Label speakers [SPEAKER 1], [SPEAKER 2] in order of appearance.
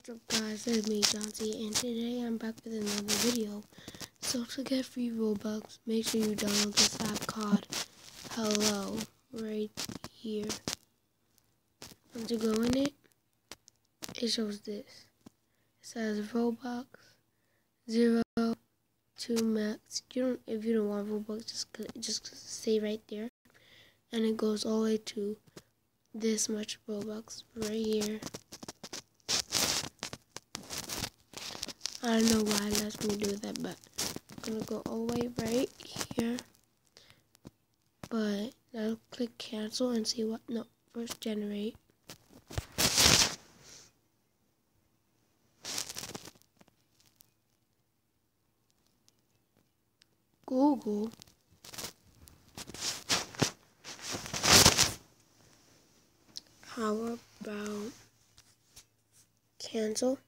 [SPEAKER 1] What's up guys, it's me John C, and today I'm back with another video. So to get free Robux, make sure you download this app called Hello right here. Once you go in it, it shows this. It says Robux 0 to max. If you don't want Robux, just stay right there, and it goes all the way to this much Robux right here. I don't know why it lets me do that, but I'm gonna go all the way right here. But now click cancel and see what. No, first generate. Google. How about cancel?